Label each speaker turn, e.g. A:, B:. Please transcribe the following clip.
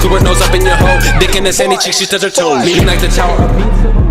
A: Scuba nose up in your hoe. Dick in the sandy cheek, she touch her toes. Lean like the tower of pizza.